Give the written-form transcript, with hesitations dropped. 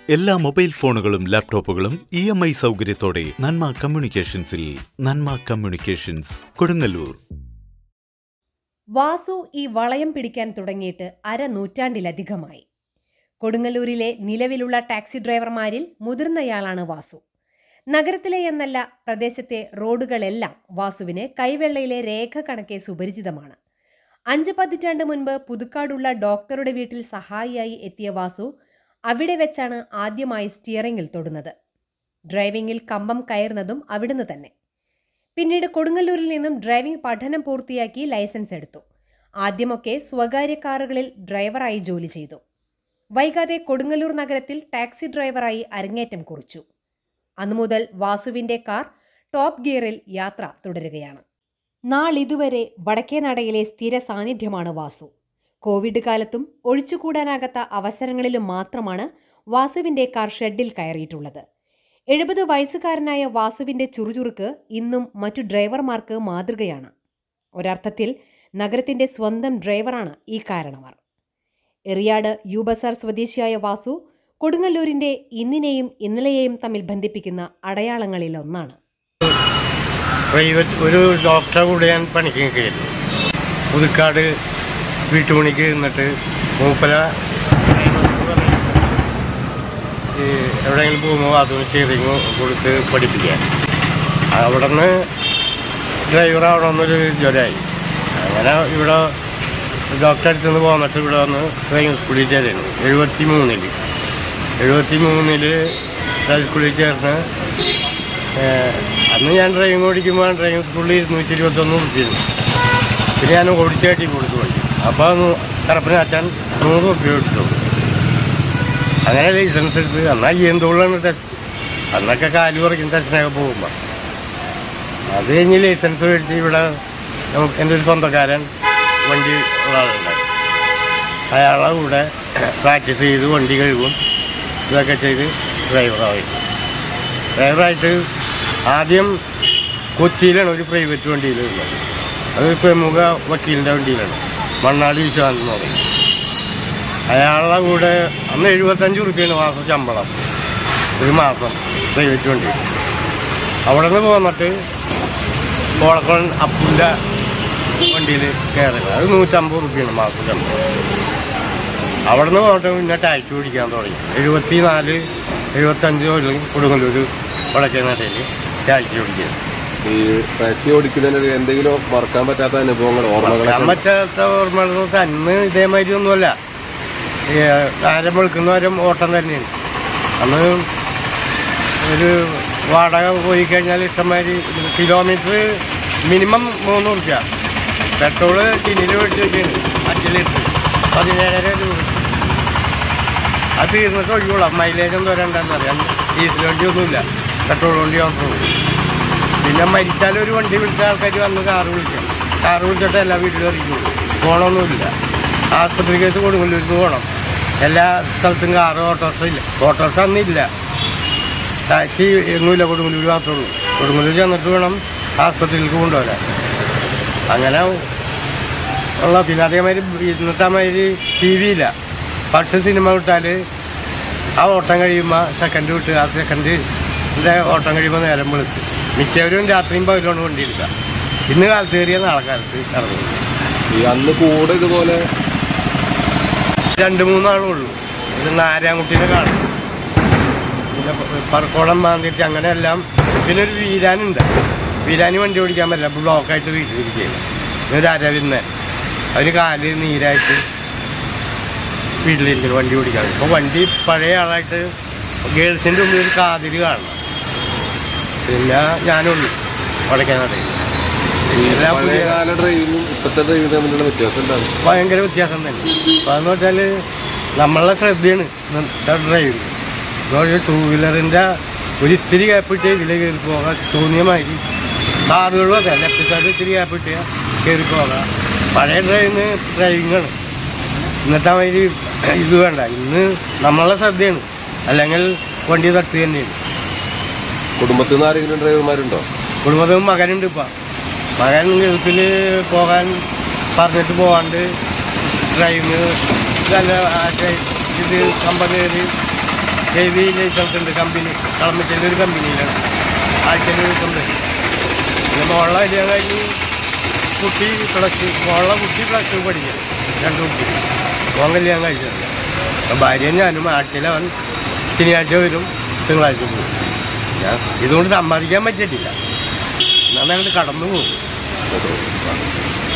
എല്ലാ മൊബൈൽ ഫോണുകളും ലാപ്ടോപ്പുകളും EMI സൗകര്യത്തോടെ നന്മ കമ്മ്യൂണിക്കേഷൻസിൽ. നന്മ കമ്മ്യൂണിക്കേഷൻസ്, കൊടുങ്ങല്ലൂർ. വാസു ഈ വളയം പിടിക്കാൻ തുടങ്ങിയിട്ട് അരനൂറ്റാണ്ടിലധികമായി. കൊടുങ്ങല്ലൂരിലെ നിലവിലുള്ള ടാക്സി ഡ്രൈവർമാരിൽ മുതിർന്നയാളാണ് വാസു. നഗരത്തിലെ എന്നല്ല, പ്രദേശത്തെ റോഡുകളെല്ലാം വാസുവിന് കൈവെള്ളയിലെ രേഖ കണക്കെ സുപരിചിതമാണ്. 5 പതിറ്റാണ്ട് മുൻപ് പുതുക്കാടുള്ള ഡോക്ടറുടെ വീട്ടിൽ സഹായിയായി എത്തിയ വാസു അവിടെ വെച്ചാണ് ആദ്യമായി സ്റ്റിയറിംഗിൽ തൊടുന്നത്. ഡ്രൈവിംഗിൽ കമ്പം കയറുന്നതും അവിടുന്ന് തന്നെ. പിന്നീട് കൊടുങ്ങല്ലൂരിൽ നിന്നും ഡ്രൈവിംഗ് പഠനം പൂർത്തിയാക്കി ലൈസൻസ് എടുത്തു. ആദ്യമൊക്കെ സ്വകാര്യ കാറുകളിൽ ഡ്രൈവറായി ജോലി ചെയ്തു. വൈകാതെ കൊടുങ്ങല്ലൂർ നഗരത്തിൽ ടാക്സി ഡ്രൈവറായി അരങ്ങേറ്റം കുറിച്ചു. അന്നുമുതൽ വാസുവിന്റെ കാർ ടോപ്പ് ഗിയറിൽ യാത്ര തുടരുകയാണ്. നാളിതുവരെ വടക്കേനടയിലെ സ്ഥിര സാന്നിധ്യമാണ് വാസു. കോവിഡ് കാലത്തും ഒഴിച്ചുകൂടാനാകാത്ത അവസരങ്ങളിലും മാത്രമാണ് വാസുവിന്റെ കാർ ഷെഡിൽ കയറിയിട്ടുള്ളത്. 70 വയസ്സുകാരനായ വാസുവിന്റെ ചുറുചുറുക്ക് ഇന്നും മറ്റു ഡ്രൈവർമാർക്ക് മാതൃകയാണ്. ഒരർത്ഥത്തിൽ നഗരത്തിന്റെ സ്വന്തം ഡ്രൈവറാണ് ഈ കാരണവർ. എറിയാട് യൂബസാർ സ്വദേശിയായ വാസു കൊടുങ്ങല്ലൂരിന്റെ ഇന്നിനെയും ഇന്നലെയെയും തമ്മിൽ ബന്ധിപ്പിക്കുന്ന അടയാളങ്ങളിലൊന്നാണ്. ഒരു ഡോക്ടറെ കൂടെ ഞാൻ പണിക്ക് കയറി പുതുക്കാട് വീട്ടുപണിക്ക് നിന്നിട്ട് മൂപ്പല എവിടെയെങ്കിലും പോകുമ്പോൾ അതൊന്ന് സ്റ്റിയറിങ് കൊടുത്ത് പഠിപ്പിക്കാൻ. അവിടെ നിന്ന് ഡ്രൈവറാവണമെന്നൊരു ജ്വരമായി. അങ്ങനെ ഇവിടെ ഡോക്ടറെ അടുത്ത് നിന്ന് പോന്നിട്ട് ഇവിടെ വന്ന് ഡ്രൈവിംഗ് സ്കൂളിൽ ചേരുന്നു. 73 ഡ്രൈവിംഗ് സ്കൂളിൽ ചേർന്ന് അന്ന് ഞാൻ ഡ്രൈവിംഗ് ഓടിക്കുമ്പോൾ ഡ്രൈവിംഗ് സ്കൂളിൽ 221 കൊടുത്തിരുന്നു. പിന്നെ ഞാൻ ഓടിച്ചാട്ടി കൊടുത്തു പോയി. അപ്പോൾ കറപ്പിന് അച്ഛൻ 100 രൂപ എടുത്തു. അങ്ങനെ ലൈസൻസ് എടുത്ത് എന്നാൽ ചെയ്യുന്നതോളാണ് ടെസ്റ്റ്. അന്നൊക്കെ കാല് പറിക്കും ടെസ്റ്റിനൊക്കെ പോകുമ്പോൾ. അത് കഴിഞ്ഞ് ലൈസൻസ് മേടിച്ച് ഇവിടെ എൻ്റെ ഒരു സ്വന്തക്കാരൻ വണ്ടി ഉള്ള ആളുണ്ടായി. അയാളെ കൂടെ പ്രാക്ടീസ് ചെയ്ത് വണ്ടി കഴുകും ഇതൊക്കെ ചെയ്ത് ഡ്രൈവറായിട്ട് ആദ്യം കൊച്ചിയിലാണ് ഒരു പ്രൈവറ്റ് വണ്ടിയിൽ ഉള്ളത്. അത് പ്രമുഖ വക്കീലിൻ്റെ വണ്ടിയിലാണ്, മണ്ണാടി വിശ്വാസം എന്ന് പറയും. അയാളുടെ കൂടെ അന്ന് 75 രൂപയാണ് മാസം ശമ്പളം, ഒരു മാസം പ്രൈവറ്റ് വണ്ടി. അവിടെ നിന്ന് പോന്നിട്ട് കോളക്കോളൻ അപ്പുൻ്റെ വണ്ടിയിൽ കയറുക. അത് 150 രൂപയാണ് മാസം ശമ്പളം. അവിടെ നിന്ന് പോയിട്ട് പിന്നെ ടാക്സി ഓടിക്കാൻ തുടങ്ങി. 74, 75 കൊല്ലം കൊടുങ്ങല്ലൂർ വടക്കേനടയിൽ ടാക്സി ഓടിക്കുക. ഈ ടാക്സി ഓടിക്കുന്നതിന് എന്തെങ്കിലും മറക്കാൻ പറ്റാത്ത അനുഭവങ്ങൾ, മറക്കാൻ പറ്റാത്ത ഓർമ്മകൾ? അന്ന് ഇതേമാതിരി ഒന്നുമല്ല. ആരം വെളുക്കുന്നവരും ഓട്ടം തന്നെയാണ്. അന്ന് ഒരു വാടക പോയി കഴിഞ്ഞാൽ ഇഷ്ടംമാതിരി കിലോമീറ്റർ മിനിമം 3 രൂപ. പെട്രോള് ടിന്നിൽ മേടിച്ച് വയ്ക്കുകയാണ് 5 ലിറ്റർ 17,000 രൂപ. അത് തീർന്നിട്ട് ഒഴിവുള്ളൂ. മൈലേജൊന്നും വരണ്ടെന്നറിയാം. ഡീസൽ വണ്ടിയൊന്നുമില്ല, പെട്രോൾ വണ്ടി മാത്രമേ. പിന്നെ മരിച്ചാലൊരു വണ്ടി വിളിച്ച ആൾക്കാർ വന്ന് കാറ് വിളിക്കാം. കാറ് വിളിച്ചിട്ട് എല്ലാ വീട്ടിലും അറിയിക്കുള്ളൂ. പോകണമൊന്നുമില്ല. ആസ്പത്രിക്കേസ് കൊടുങ്ങല്ലൂരിൽ പോകണം. എല്ലാ സ്ഥലത്തും കാറ് ഓട്ടോറിക്ഷ ഇല്ല. ഓട്ടോറിക്ഷ അന്നില്ല, ടാക്സി എങ്ങുമില്ല. കൊടുങ്ങല്ലൂർ മാത്രമേ ഉള്ളൂ. കൊടുങ്ങല്ലൂർ ചെന്നിട്ട് വേണം ആസ്പത്രിയിലേക്ക് കൊണ്ടുവരാൻ. അങ്ങനെ ഉള്ള. പിന്നെ അതേമാതിരി ഇന്നത്തെ മാതിരി TV ഇല്ല. പക്ഷെ സിനിമ വിട്ടാൽ ആ ഓട്ടം കഴിയുമ്പോൾ സെക്കൻഡ് വിട്ട് ആ സെക്കൻഡിൻ്റെ ഓട്ടം കഴിയുമ്പോൾ നേരം വിളിച്ച് മിക്കവരും രാത്രിയും പകലാണ് വണ്ടി എടുക്കുക. ഇന്ന് കാലത്ത് കയറിയ നാളെ കാലത്ത് ഇറങ്ങും. ഈ അന്ന് കൂടെ ഇതുപോലെ 2-3 ആളുള്ളൂ. ഒരു നാരായൺകുട്ടീനെ കാണും, പിന്നെ പറക്കോളം മാന്തിട്ട് അങ്ങനെയെല്ലാം. പിന്നെ ഒരു വീരാനുണ്ട്. വീരാന് വണ്ടി ഓടിക്കാൻ പറ്റില്ല, ബ്ലോക്കായിട്ട് വീട്ടിലിരിക്കുകയാണ്. പിന്നെ ഒരു അരവിന്ദൻ, അവന് കാല് നീരായിട്ട് വീട്ടിലിരിക്കുന്നു വണ്ടി ഓടിക്കാൻ. ഇപ്പോൾ വണ്ടി പഴയ ആളായിട്ട് ഗേൾസിൻ്റെ മുമ്പിൽ ഒരു കാതിരി കാണണം. പിന്നെ ഞാനുള്ളൂ വടക്കേനടയിൽ. ഭയങ്കര വ്യത്യാസം തന്നെ. അപ്പോൾ അതെന്ന് വെച്ചാൽ നമ്മളുടെ ശ്രദ്ധയാണ് ഡ്രൈവിങ്. 2 വീലറിൻ്റെ ഒരു ഇത്തിരി ഗ്യാപ്പിട്ട് ഇതിൽ കയറി പോകാൻ തോന്നിയ മാതിരി. കാറുകളും അതെ, ലെഫ്റ്റ് സൈഡ് ഇത്തിരി ഗ്യാപ്പിട്ട് കയറി പോകാം. പഴയ ഡ്രൈവിങ്ങാണ്. ഇന്നത്തെ മാതിരി ഇത് വേണ്ട. ഇന്ന് നമ്മളുടെ ശ്രദ്ധയാണ്, അല്ലെങ്കിൽ വണ്ടി തട്ട് തന്നെയാണ്. കുടുംബത്തിൽ നിന്ന് ആരെങ്കിലും ഡ്രൈവർമാരുണ്ടോ? കുടുംബത്തിൽ മകനുണ്ട്. ഇപ്പം മകൻ ഗൾഫിൽ പോകാൻ പറഞ്ഞിട്ട് പോകാണ്ട് ഡ്രൈവിങ് നല്ല ഇത് കമ്പനി ഹെവി ലൈസൻസുണ്ട് കമ്പനി കളമറ്റേൻ്റെ ഒരു കമ്പനിയിലാണ് ആഴ്ചയിൽ കിട്ടുന്നത്. പിന്നെ മോളെ കല്യാണം കഴിഞ്ഞ് കുട്ടി മോളെ കുട്ടി പ്ലസ് 2 പഠിക്കണം 2 കുട്ടി മോൻ കല്യാണം കഴിച്ചിട്ടുണ്ട്. അപ്പം ഭാര്യയും ഞാനും ആഴ്ചയിൽ അവൻ ശനിയാഴ്ച വരും തിങ്കളാഴ്ച പോകും. ഞാൻ ഇതുകൊണ്ട് സമ്മതിക്കാൻ പറ്റിയിട്ടില്ല. എന്നാൽ ഞങ്ങൾ കടന്നു പോകും.